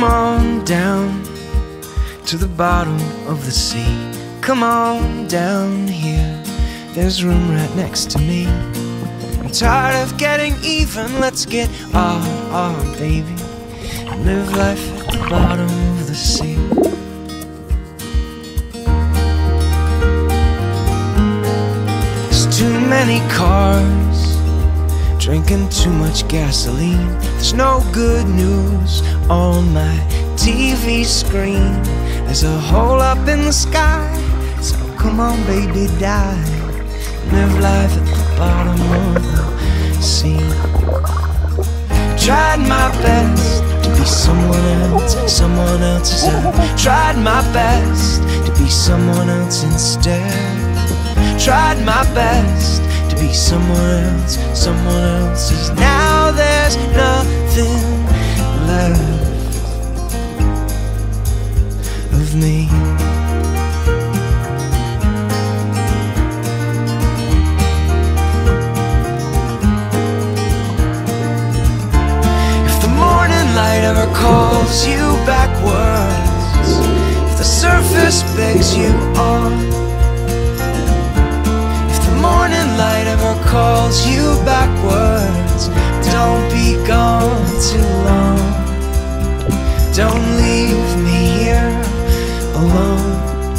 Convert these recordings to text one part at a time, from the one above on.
on down to the bottom of the sea. Come on down here, there's room right next to me. I'm tired of getting even, let's get on, baby, and live life at the bottom of the sea. There's too many cars, drinking too much gasoline. There's no good news on my TV screen. There's a hole up in the sky, so come on baby, dive. Live life at the bottom of the sea. Tried my best to be someone else as I tried my best to be someone else instead. Tried my best to be someone else's. Now there's nothing left of me. If the morning light ever calls you backwards, if the surface begs you on, morning light ever calls you backwards, don't be gone too long. Don't leave me here alone.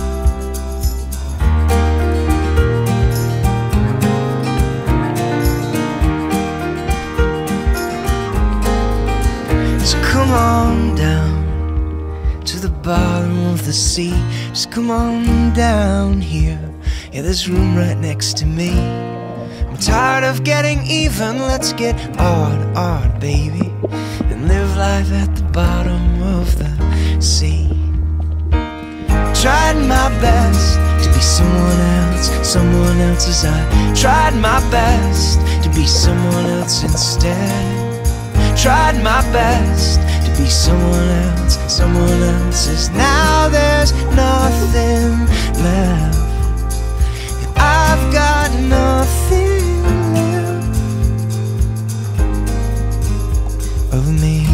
So come on down to the bottom of the sea. Just come on down here. Yeah, there's room right next to me. I'm tired of getting even, let's get odd, baby, and live life at the bottom of the sea. Tried my best to be someone else as I tried my best to be someone else instead. Tried my best to be someone else's. Now there's nothing left. I've got nothing left of me.